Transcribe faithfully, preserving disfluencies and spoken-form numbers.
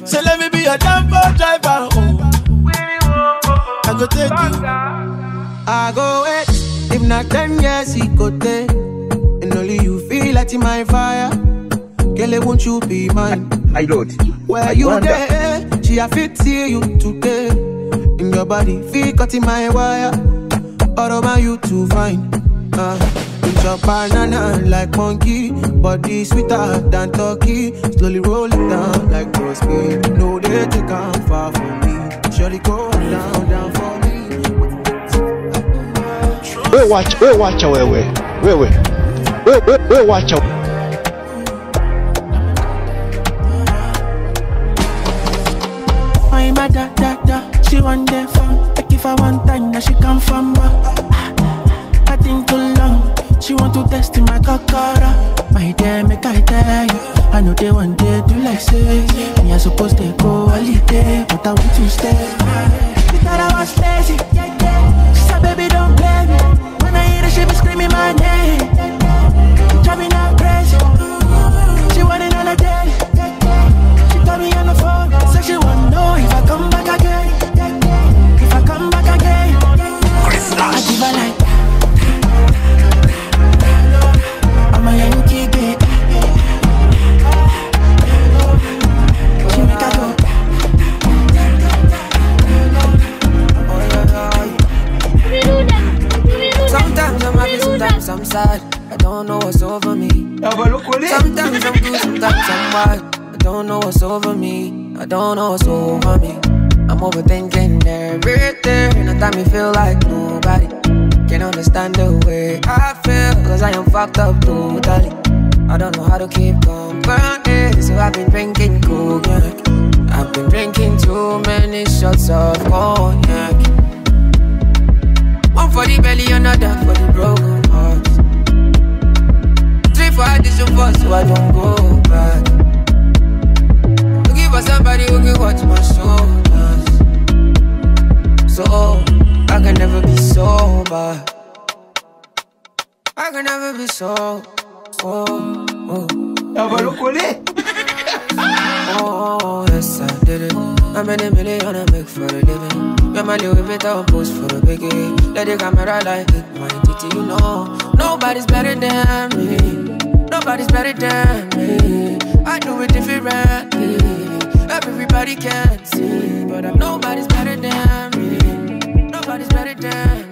So let me be your jumbo driver. Oh, I go take you. I go wait. If not ten years, he go take. And only you feel like in my fire. Girl, won't you be mine? My lord. Where I you wonder. there? She a fit see you today. In your body, feel cut in my wire. All over you to find. Uh, eat your banana like monkey. Body sweeter than turkey. Slowly roll it down like gross speed. No, they take on far from me. Surely go down, down for me. We watch, we watch away, we, we, we, we, we watch away. My mother, da, da, she want the fun. Like if I want time, now she come from back. I think too long, she want to test in my kakara. My dear, make I tell you, I know they want to do like say. Me I supposed to go holiday, but I want to stay. You thought I was lazy, she said baby don't play me. When I hear her, she be screaming my name. Driving her crazy, she want it all a day. She got me on the phone, said she want to know if I come back again. If I come back again, I give her like I'm a Yankee bitch. She make her go. Sometimes I'm happy, sometimes I'm sad. I don't know what's over me. Sometimes I'm good, sometimes I'm bad. I don't know what's over me. I don't know what's over me. I'm overthinking everything. And time me feel like nobody can understand the way I feel. Cause I am fucked up totally. I don't know how to keep company. So I've been drinking cognac. I've been drinking too many shots of cognac. One for the belly, another for the broken heart. Three for addition for so I don't go back. Looking for somebody who can watch my shoulders. So I can never be sober. I can never be sober. Oh, oh. Oh, yes I did it. I made a million I make for a living. Yeah, my little bit of post for a biggie. Let the camera like it, my titty, you know. Nobody's better than me. Nobody's better than me. I do it differently. Everybody can see, but I'm nobody's better than me. Nobody's better than me.